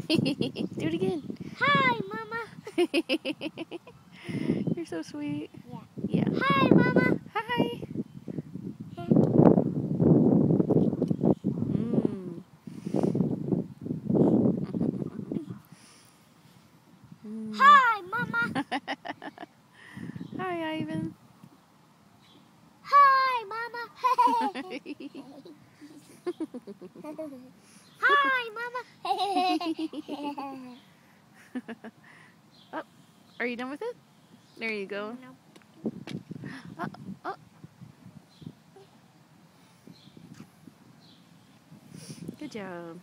Do it again. Hi, Mama. You're so sweet. Yeah. Yeah. Hi, Mama. Hi. Mm. Mm. Hi, Mama. Hi, Ivan. Hi, Mama. Hi, Mama. Oh, are you done with it? There you go. No. Oh, oh. Good job.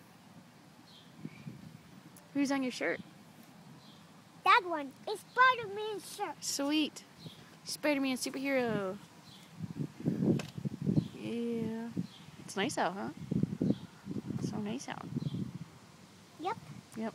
Who's on your shirt? That one is Spider-Man's shirt. Sweet. Spider-Man superhero. Yeah. It's nice out, huh? So nice out. Yep. Yep.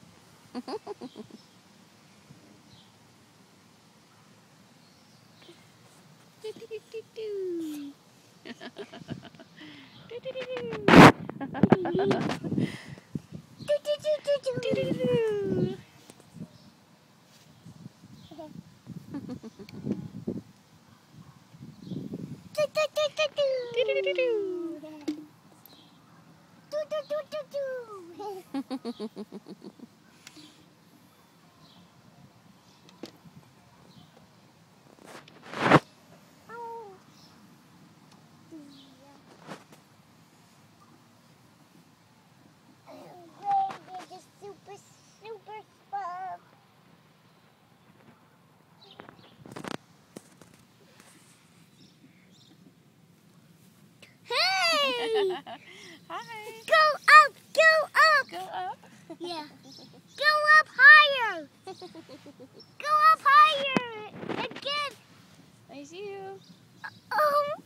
Hey! Hi. Go up! Go up! Go up. Yeah. Go up higher! Go up higher! Again! I see you. Oh!